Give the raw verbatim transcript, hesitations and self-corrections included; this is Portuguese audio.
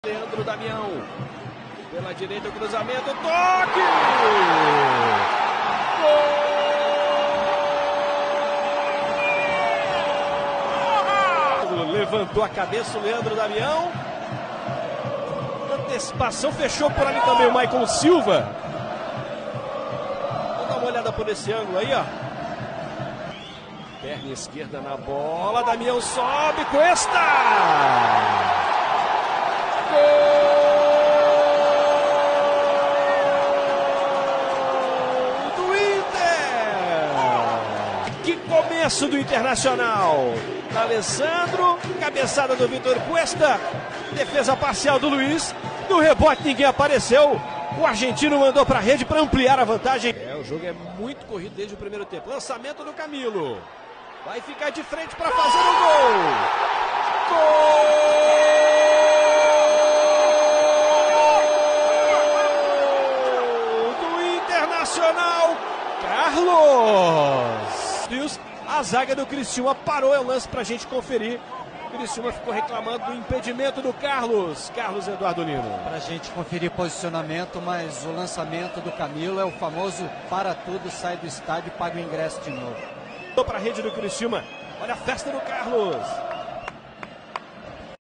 Leandro Damião, pela direita o cruzamento, toque! Gol! Levantou a cabeça o Leandro Damião. Antecipação, fechou por ali também o Maicon Silva. Vamos dar uma olhada por esse ângulo aí, ó. Perna esquerda na bola, Damião sobe, Cuesta! Gol do Inter! Que começo do Internacional! Alessandro, cabeçada do Vitor Cuesta, defesa parcial do Luiz, no rebote ninguém apareceu, o argentino mandou para a rede para ampliar a vantagem. É, o jogo é muito corrido desde o primeiro tempo. Lançamento do Camilo, vai ficar de frente para fazer o gol! Gol! Nacional, Carlos! A zaga do Criciúma parou, é o lance pra gente conferir. O Criciúma ficou reclamando do impedimento do Carlos. Carlos Eduardo Lino. Pra gente conferir posicionamento, mas o lançamento do Camilo é o famoso para tudo, sai do estádio e paga o ingresso de novo. Pra rede do Criciúma, olha a festa do Carlos.